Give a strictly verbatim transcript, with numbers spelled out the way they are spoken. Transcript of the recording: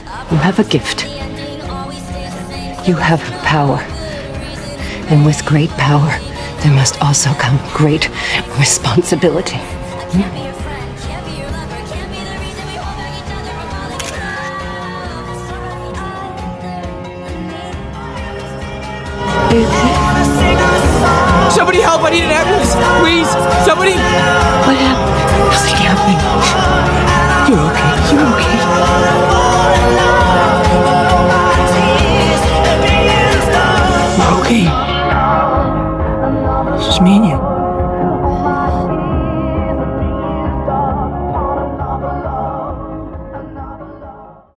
You have a gift. You have power. And with great power, there must also come great responsibility. Somebody help! I need an ambulance! Please! Somebody! What happened? Nothing happening. You're okay. You're okay. You're okay. It's just me and you.